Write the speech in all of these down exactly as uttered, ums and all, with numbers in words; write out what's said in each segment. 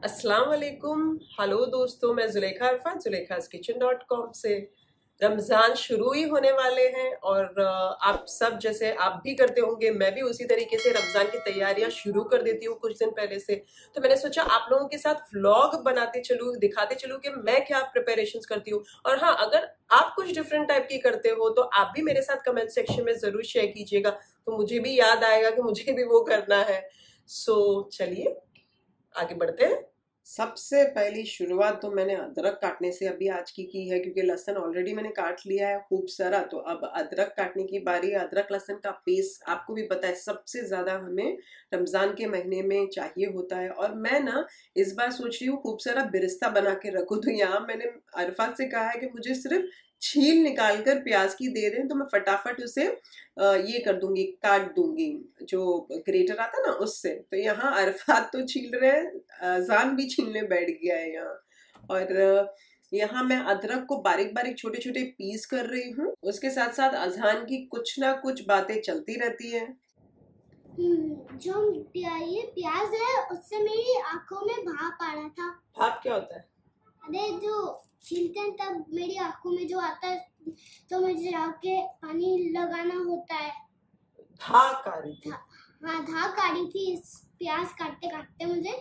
अस्सलाम वालेकुम। हेलो दोस्तों, मैं Zulekha Arfa Zulekha's kitchen dot com से। रमज़ान शुरू ही होने वाले हैं और अ, आप सब जैसे आप भी करते होंगे, मैं भी उसी तरीके से रमज़ान की तैयारियां शुरू कर देती हूँ कुछ दिन पहले से। तो मैंने सोचा आप लोगों के साथ व्लॉग बनाते चलूँ, दिखाते चलूँ कि मैं क्या प्रिपरेशंस करती हूँ। और हाँ, अगर आप कुछ डिफरेंट टाइप की करते हो तो आप भी मेरे साथ कमेंट सेक्शन में जरूर शेयर कीजिएगा, तो मुझे भी याद आएगा कि मुझे भी वो करना है। सो चलिए आगे बढ़ते हैं। सबसे पहली शुरुआत तो मैंने अदरक काटने से अभी आज की की है, क्योंकि लहसुन ऑलरेडी मैंने काट लिया है खूब सारा। तो अब अदरक काटने की बारी है। अदरक लहसुन का पेस्ट आपको भी पता है सबसे ज्यादा हमें रमजान के महीने में चाहिए होता है। और मैं ना इस बार सोच रही हूँ खूब सारा बिरिस्ता बना के रखूँ। तो यहाँ मैंने अरफात से कहा है कि मुझे सिर्फ छील निकाल कर प्याज की दे दें, तो मैं फटाफट उसे अ, ये कर दूंगी, काट दूंगी, जो ग्रेटर आता ना उससे। तो यहाँ अरफात तो छील रहे हैं, अजान भी छीलने बैठ गया है यहाँ। और अ, यहाँ मैं अदरक को बारीक बारीक छोटे छोटे पीस कर रही हूँ। उसके साथ साथ अजहान की कुछ ना कुछ बातें चलती रहती है। हम्म, जो प्या, ये प्याज है उससे मेरी आंखों में भाप आ रहा था। भाप क्या होता है? अरे जो छीलते हैं तब मेरी आंखों में जो आता है, तो मुझे जाके पानी लगाना होता है। धाक आ रही थी। हाँ, धाक आ रही थी इस प्याज काटते काटते मुझे।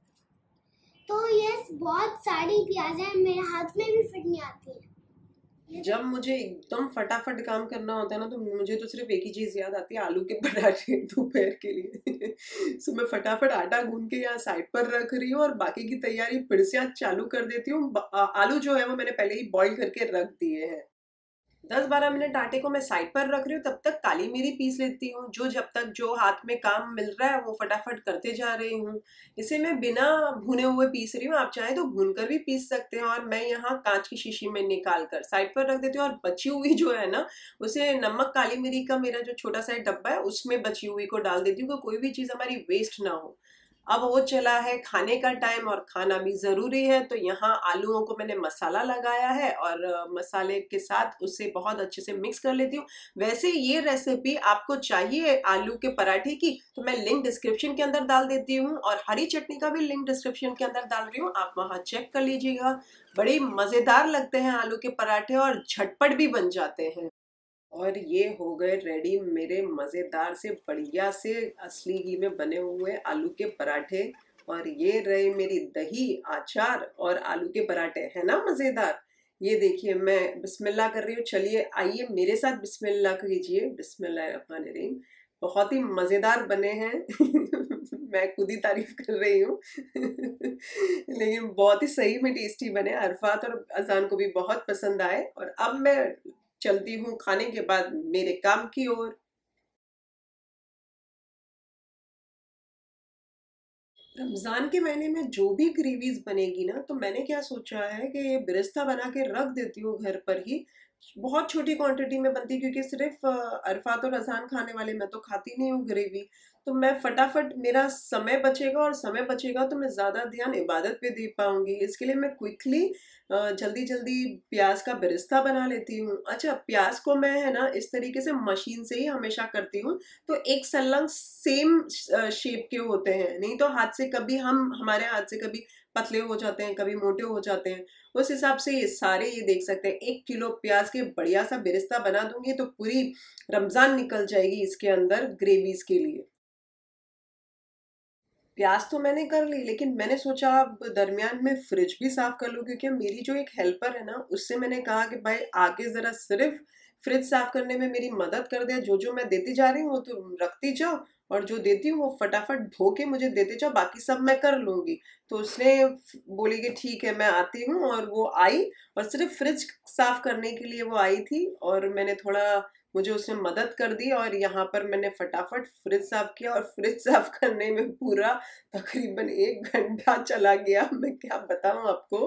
तो ये बहुत सारी प्याज है, मेरे हाथ में भी फिट नहीं आती है। जब मुझे एकदम फटाफट काम करना होता है ना, तो मुझे तो सिर्फ एक ही चीज याद आती है, आलू के पराठे दोपहर के लिए। सो मैं फटाफट आटा गूंद के यहाँ साइड पर रख रही हूँ और बाकी की तैयारी फिर से आज चालू कर देती हूँ। ब- आ- आलू जो है वो मैंने पहले ही बॉईल करके रख दिए हैं। दस बारह मिनट आटे को मैं साइड पर रख रही हूँ, तब तक काली मिरी पीस लेती हूँ। जो जब तक जो हाथ में काम मिल रहा है वो फटाफट करते जा रही हूँ। इसे मैं बिना भुने हुए पीस रही हूँ, आप चाहें तो भून कर भी पीस सकते हैं। और मैं यहाँ कांच की शीशी में निकाल कर साइड पर रख देती हूँ। और बची हुई जो है ना, उसे नमक काली मिरी का मेरा जो छोटा सा डब्बा है उसमें बची हुई को डाल देती हूँ, कि कोई भी चीज हमारी वेस्ट ना हो। अब वो चला है खाने का टाइम और खाना भी जरूरी है। तो यहाँ आलूओं को मैंने मसाला लगाया है और अ, मसाले के साथ उसे बहुत अच्छे से मिक्स कर लेती हूँ। वैसे ये रेसिपी आपको चाहिए आलू के पराठे की, तो मैं लिंक डिस्क्रिप्शन के अंदर डाल देती हूँ, और हरी चटनी का भी लिंक डिस्क्रिप्शन के अंदर डाल रही हूँ, आप वहां चेक कर लीजिएगा। बड़े मजेदार लगते हैं आलू के पराठे और झटपट भी बन जाते हैं। और ये हो गए रेडी मेरे मज़ेदार से बढ़िया से असली घी में बने हुए आलू के पराठे। और ये रहे मेरी दही, अचार और आलू के पराठे, है ना मज़ेदार। ये देखिए मैं बिस्मिल्लाह कर रही हूँ। चलिए आइए मेरे साथ बिस्मिल्लाह कीजिए। बिस्मिल्लाहिर्रहमानिर्रहीम। बहुत ही मज़ेदार बने हैं। मैं खुद ही तारीफ कर रही हूँ। लेकिन बहुत ही सही में टेस्टी बने। अरफात और अजान को भी बहुत पसंद आए। और अब मैं चलती हूँ खाने के बाद मेरे काम की ओर। रमजान के महीने में जो भी ग्रेवीज बनेगी ना, तो मैंने क्या सोचा है कि ये बिरस्ता बना के रख देती हूँ घर पर ही। बहुत छोटी क्वांटिटी में बनती है, क्योंकि सिर्फ अ, अरफात और अजान खाने वाले, मैं तो खाती नहीं हूँ ग्रेवी। तो मैं फटाफट, मेरा समय बचेगा और समय बचेगा तो मैं ज्यादा ध्यान इबादत पे दे पाऊंगी। इसके लिए मैं क्विकली जल्दी जल्दी प्याज का बिरस्ता बना लेती हूँ। अच्छा, प्याज को मैं है ना इस तरीके से मशीन से ही हमेशा करती हूँ, तो एक संलग्न सेम शेप के होते हैं। नहीं तो हाथ से कभी हम हमारे हाथ से कभी पतले हो जाते हैं, कभी मोटे हो जाते हैं। उस हिसाब से ये सारे ये देख सकते हैं। एक किलो प्याज के बढ़िया सा बिरिस्ता बना दूंगी तो पूरी रमजान निकल जाएगी इसके अंदर ग्रेवीज के लिए। प्याज तो मैंने कर ली, लेकिन मैंने सोचा अब दरमियान में फ्रिज भी साफ कर लूं, क्योंकि मेरी जो एक हेल्पर है ना, उससे मैंने कहा कि भाई आगे जरा सिर्फ फ्रिज साफ करने में मेरी मदद कर दे। जो जो मैं देती जा रही हूँ वो तो रखती जाओ, और जो देती हूँ वो फटाफट धो के मुझे देते जाओ, बाकी सब मैं कर लूंगी। तो उसने बोली कि ठीक है मैं आती हूँ, और वो आई। और सिर्फ फ्रिज साफ करने के लिए वो आई थी, और मैंने थोड़ा, मुझे उसने मदद कर दी। और यहाँ पर मैंने फटाफट फ्रिज साफ किया, और फ्रिज साफ करने में पूरा तकरीबन एक घंटा चला गया, मैं क्या बताऊं आपको।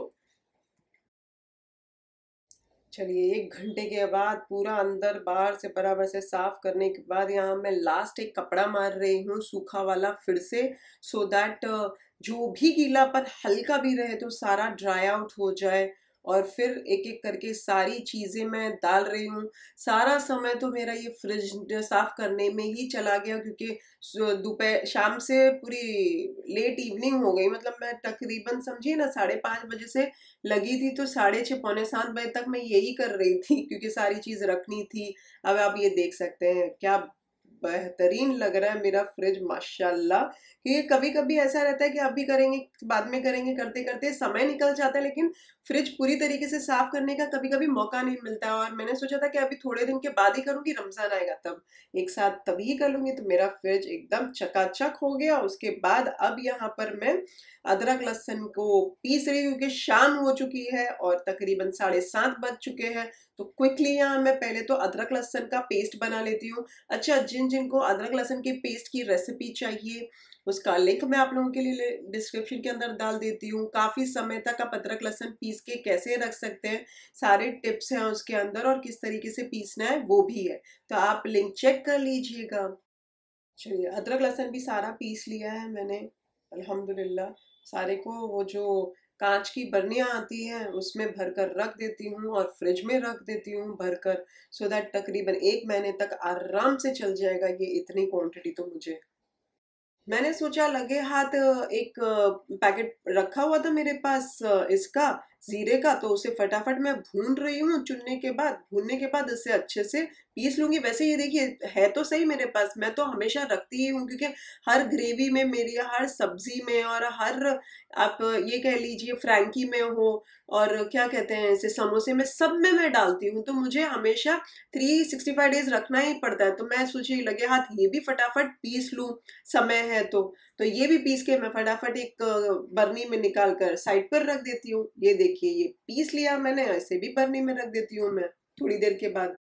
चलिए एक घंटे के बाद पूरा अंदर बाहर से बराबर से साफ करने के बाद यहाँ मैं लास्ट एक कपड़ा मार रही हूँ सूखा वाला फिर से, सो दैट जो भी गीलापन हल्का भी रहे तो सारा ड्राई आउट हो जाए। और फिर एक एक करके सारी चीज़ें मैं डाल रही हूँ। सारा समय तो मेरा ये फ्रिज साफ करने में ही चला गया, क्योंकि दोपहर शाम से पूरी लेट इवनिंग हो गई। मतलब मैं तकरीबन समझिए ना साढ़े पाँच बजे से लगी थी, तो साढ़े छः पौने सात बजे तक मैं यही कर रही थी, क्योंकि सारी चीज़ रखनी थी। अब आप ये देख सकते हैं क्या बेहतरीन लग रहा है मेरा फ्रिज, माशाल्लाह। कि कभी कभी ऐसा रहता है कि अभी करेंगे बाद में करेंगे, करते करते समय निकल जाता है, लेकिन फ्रिज पूरी तरीके से साफ करने का कभी कभी मौका नहीं मिलता है। और मैंने सोचा था कि अभी थोड़े दिन के बाद ही करूंगी, रमजान आएगा तब एक साथ तभी कर लूंगी। तो मेरा फ्रिज एकदम चकाचक हो गया। उसके बाद अब यहाँ पर मैं अदरक लहसुन को पीस रही हूँ, क्योंकि शाम हो चुकी है और तकरीबन साढ़े सात बज चुके हैं। तो क्विकली यहाँ मैं पहले तो अदरक लहसुन का पेस्ट बना लेती हूँ। अच्छा, जिन जिनको अदरक लहसुन के पेस्ट की रेसिपी चाहिए उसका लिंक मैं आप लोगों के लिए डिस्क्रिप्शन के अंदर डाल देती हूँ। काफ़ी समय तक आप अदरक लहसुन पीस के कैसे रख सकते हैं, सारे टिप्स हैं उसके अंदर, और किस तरीके से पीसना है वो भी है, तो आप लिंक चेक कर लीजिएगा। चलिए, अदरक लहसुन भी सारा पीस लिया है मैंने अल्हम्दुलिल्लाह। सारे को वो जो कांच की बर्नियाँ आती हैं उसमें भरकर रख देती हूँ और फ्रिज में रख देती हूँ भरकर, सो दैट तकरीबन एक महीने तक आराम से चल जाएगा ये इतनी क्वांटिटी तो मुझे। मैंने सोचा लगे हाथ एक पैकेट रखा हुआ था मेरे पास इसका जीरे का, तो उसे फटाफट मैं भून रही हूँ। चुनने के बाद भूनने के बाद इसे अच्छे से पीस लूंगी। वैसे ये देखिए है तो सही मेरे पास, मैं तो हमेशा रखती ही हूँ, क्योंकि हर ग्रेवी में मेरी, हर सब्जी में, और हर आप ये कह लीजिए फ्रैंकी में हो और क्या कहते हैं इसे समोसे में, सब में मैं डालती हूँ। तो मुझे हमेशा थ्री सिक्सटी फाइव डेज रखना ही पड़ता है। तो मैं सोची लगे हाथ ये भी फटाफट पीस लूँ, समय है तो तो ये भी पीस के मैं फटाफट एक बर्नी में निकाल कर साइड पर रख देती हूँ। ये देखिए ये पीस लिया मैंने, ऐसे भी बर्नी में रख देती हूँ मैं थोड़ी देर के बाद।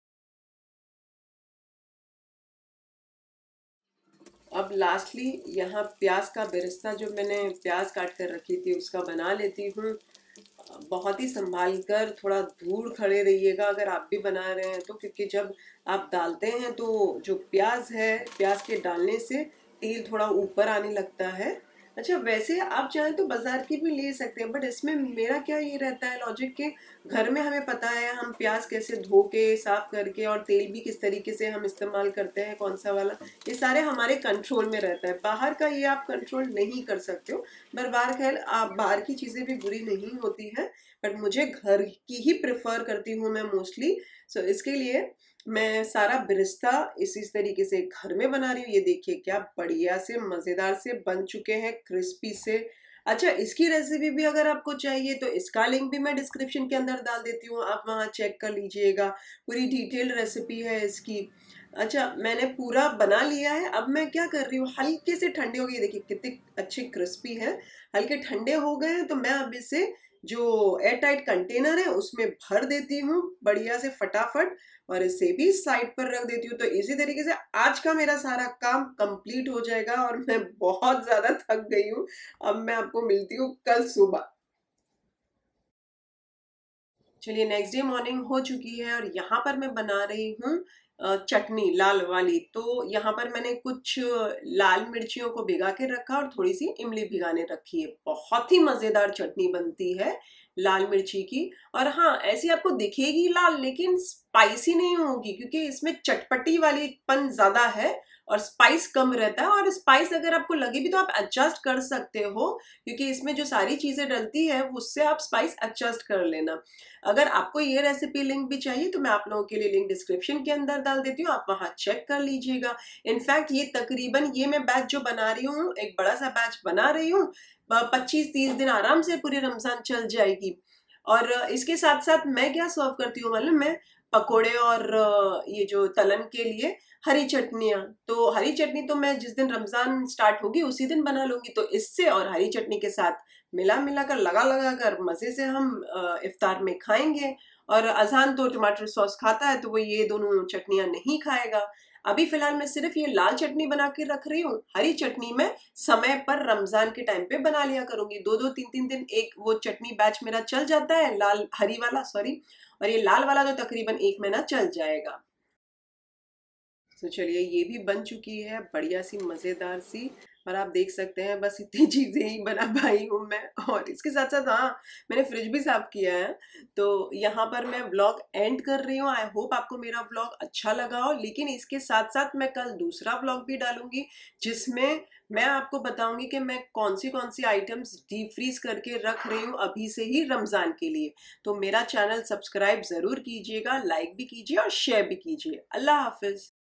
अब लास्टली यहाँ प्याज का बेरेस्ता, जो मैंने प्याज काट कर रखी थी उसका बना लेती हूँ। बहुत ही संभाल कर, थोड़ा दूर खड़े रहिएगा अगर आप भी बना रहे हैं तो, क्योंकि जब आप डालते हैं तो जो प्याज है, प्याज के डालने से तेल थोड़ा ऊपर आने लगता है। अच्छा, वैसे आप चाहें तो बाजार की भी ले सकते हैं, बट इसमें मेरा क्या ये रहता है लॉजिक के, घर में हमें पता है हम प्याज कैसे धो के साफ करके, और तेल भी किस तरीके से हम इस्तेमाल करते हैं, कौन सा वाला, ये सारे हमारे कंट्रोल में रहता है। बाहर का ये आप कंट्रोल नहीं कर सकते हो। पर बाहर खैर आप बाहर की चीज़ें भी बुरी नहीं होती हैं, बट मुझे घर की ही प्रेफर करती हूँ मैं मोस्टली। सो इसके लिए मैं सारा बिरिस्ता इस इस तरीके से घर में बना रही हूँ। ये देखिए क्या बढ़िया से मज़ेदार से बन चुके हैं, क्रिस्पी से। अच्छा, इसकी रेसिपी भी अगर आपको चाहिए तो इसका लिंक भी मैं डिस्क्रिप्शन के अंदर डाल देती हूँ, आप वहाँ चेक कर लीजिएगा। पूरी डिटेल्ड रेसिपी है इसकी। अच्छा, मैंने पूरा बना लिया है। अब मैं क्या कर रही हूँ, हल्के से ठंडे हो गए, देखिए कितने अच्छे क्रिस्पी हैं, हल्के ठंडे हो गए हैं। तो मैं अब इसे जो एयर टाइट कंटेनर है उसमें भर देती हूँ बढ़िया से फटाफट, और इसे भी साइड पर रख देती हूँ। तो इसी तरीके से आज का मेरा सारा काम कंप्लीट हो जाएगा, और मैं बहुत ज्यादा थक गई हूँ। अब मैं आपको मिलती हूँ कल सुबह। चलिए, नेक्स्ट डे मॉर्निंग हो चुकी है और यहाँ पर मैं बना रही हूँ अ, चटनी लाल वाली। तो यहाँ पर मैंने कुछ लाल मिर्चियों को भिगा के रखा और थोड़ी सी इमली भिगाने रखी है। बहुत ही मज़ेदार चटनी बनती है लाल मिर्ची की। और हाँ, ऐसी आपको दिखेगी लाल, लेकिन स्पाइसी नहीं होगी, क्योंकि इसमें चटपटी वाली पन ज़्यादा है और स्पाइस कम रहता है। और स्पाइस अगर आपको लगे भी तो आप एडजस्ट कर सकते हो, क्योंकि इसमें जो सारी चीज़ें डलती है उससे आप स्पाइस एडजस्ट कर लेना। अगर आपको ये रेसिपी लिंक भी चाहिए तो मैं आप लोगों के लिए लिंक डिस्क्रिप्शन के अंदर डाल देती हूँ, आप वहाँ चेक कर लीजिएगा। इनफैक्ट ये तकरीबन ये मैं बैच जो बना रही हूँ, एक बड़ा सा बैच बना रही हूँ, पच्चीस तीस दिन आराम से पूरी रमजान चल जाएगी। और इसके साथ साथ मैं क्या सर्व करती हूँ मालूम, मैं पकोड़े और ये जो तलन के लिए हरी चटनियाँ। तो हरी चटनी तो मैं जिस दिन रमजान स्टार्ट होगी उसी दिन बना लूंगी। तो इससे और हरी चटनी के साथ मिला मिला कर, लगा लगा कर मज़े से हम इफ्तार में खाएंगे। और अजान तो टमाटर सॉस खाता है, तो वो ये दोनों चटनियाँ नहीं खाएगा। अभी फिलहाल मैं सिर्फ ये लाल चटनी बना के रख रही हूँ। हरी चटनी मैं समय पर रमजान के टाइम पे बना लिया करूंगी। दो दो तीन तीन दिन एक वो चटनी बैच मेरा चल जाता है, लाल हरी वाला सॉरी, और ये लाल वाला तो तकरीबन एक महीना चल जाएगा। तो चलिए, ये भी बन चुकी है बढ़िया सी मज़ेदार सी और आप देख सकते हैं बस इतनी चीज़ें ही बना पाई हूँ मैं। और इसके साथ साथ हाँ, मैंने फ्रिज भी साफ किया है। तो यहाँ पर मैं व्लॉग एंड कर रही हूँ। आई होप आपको मेरा व्लॉग अच्छा लगा हो, लेकिन इसके साथ साथ मैं कल दूसरा व्लॉग भी डालूंगी जिसमें मैं आपको बताऊंगी कि मैं कौन सी कौन सी आइटम्स डीप फ्रीज करके रख रही हूँ अभी से ही रमज़ान के लिए। तो मेरा चैनल सब्सक्राइब ज़रूर कीजिएगा, लाइक भी कीजिए और शेयर भी कीजिए। अल्लाह हाफिज़।